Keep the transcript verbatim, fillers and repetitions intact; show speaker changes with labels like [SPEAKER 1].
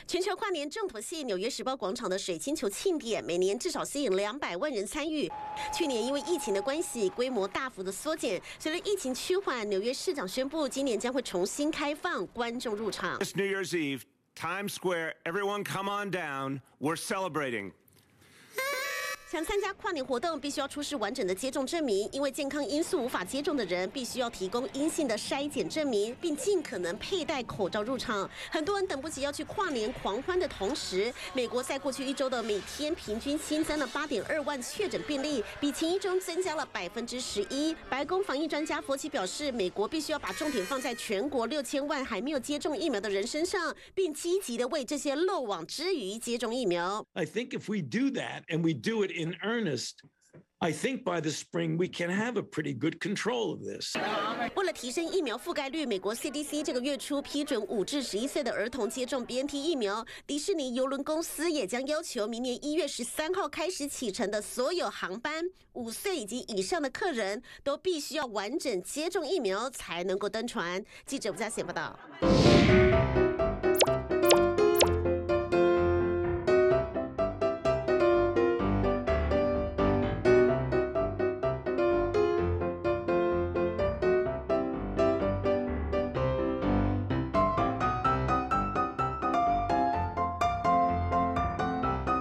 [SPEAKER 1] 全球跨年重头戏纽约时报广场的水晶球庆典，每年至少吸引两百万人参与。去年因为疫情的关系，规模大幅的缩减。随着疫情趋缓，纽约市长宣布，今年将会重新开放观众入场。
[SPEAKER 2] This New Year's Eve, Times Square, everyone come on down. We're celebrating.
[SPEAKER 1] 想参加跨年活动，必须要出示完整的接种证明。因为健康因素无法接种的人，必须要提供阴性的筛检证明，并尽可能佩戴口罩入场。很多人等不及要去跨年狂欢的同时，美国在过去一周的每天平均新增了八点二万确诊病例，比前一周增加了百分之十一。白宫防疫专家佛奇表示，美国必须要把重点放在全国六千万还没有接种疫苗的人身上，并积极的为这些漏网之鱼接种疫苗。
[SPEAKER 3] I think if we do that and we do it in earnest, I think by the spring we can have a pretty good control of this.
[SPEAKER 1] 为了提升疫苗覆盖率，美国 C D C 这个月初批准五至十一岁的儿童接种 B N T 疫苗。迪士尼邮轮公司也将要求明年一月十三号开始启程的所有航班，五岁以及以上的客人都必须要完整接种疫苗才能够登船。记者吴嘉贤报道。